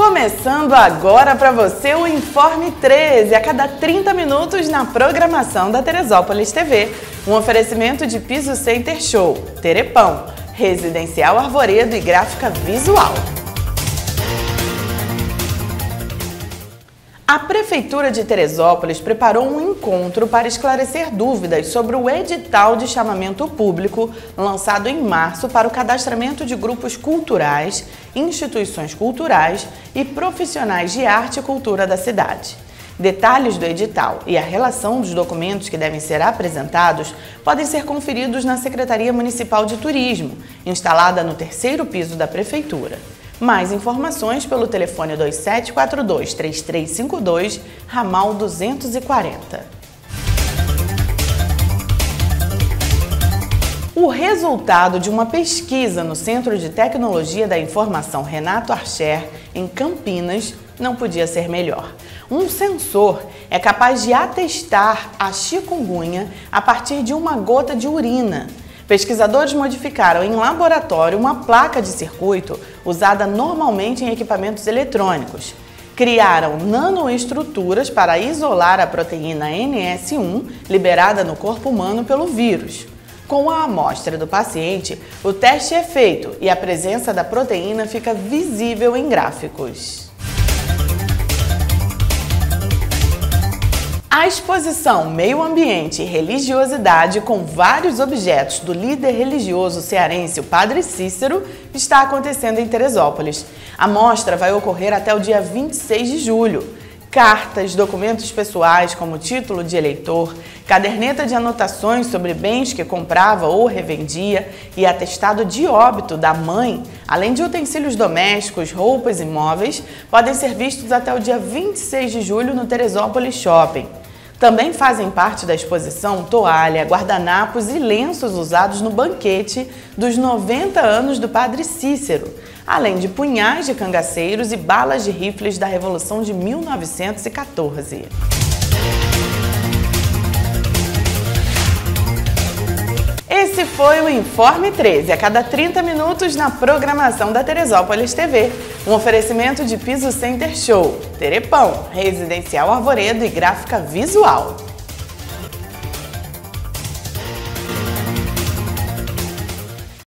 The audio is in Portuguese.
Começando agora para você o Informe 13, a cada 30 minutos na programação da Teresópolis TV. Um oferecimento de Piso Center Show, Terepão, Residencial Arvoredo e Gráfica Visual. A Prefeitura de Teresópolis preparou um encontro para esclarecer dúvidas sobre o edital de chamamento público lançado em março para o cadastramento de grupos culturais, instituições culturais e profissionais de arte e cultura da cidade. Detalhes do edital e a relação dos documentos que devem ser apresentados podem ser conferidos na Secretaria Municipal de Turismo, instalada no 3º piso da Prefeitura. Mais informações pelo telefone 2742-3352, ramal 240. O resultado de uma pesquisa no Centro de Tecnologia da Informação Renato Archer, em Campinas, não podia ser melhor. Um sensor é capaz de atestar a chikungunya a partir de uma gota de urina. Pesquisadores modificaram em laboratório uma placa de circuito usada normalmente em equipamentos eletrônicos. Criaram nanoestruturas para isolar a proteína NS1 liberada no corpo humano pelo vírus. Com a amostra do paciente, o teste é feito e a presença da proteína fica visível em gráficos. A exposição Meio Ambiente e Religiosidade, com vários objetos do líder religioso cearense, o Padre Cícero, está acontecendo em Teresópolis. A mostra vai ocorrer até o dia 26 de julho. Cartas, documentos pessoais como título de eleitor, caderneta de anotações sobre bens que comprava ou revendia e atestado de óbito da mãe, além de utensílios domésticos, roupas e móveis, podem ser vistos até o dia 26 de julho no Teresópolis Shopping. Também fazem parte da exposição toalha, guardanapos e lenços usados no banquete dos 90 anos do Padre Cícero, além de punhais de cangaceiros e balas de rifles da Revolução de 1914. Esse foi o Informe 13, a cada 30 minutos na programação da Teresópolis TV. Um oferecimento de Piso Center Show, Terepão, Residencial Arvoredo e Gráfica Visual.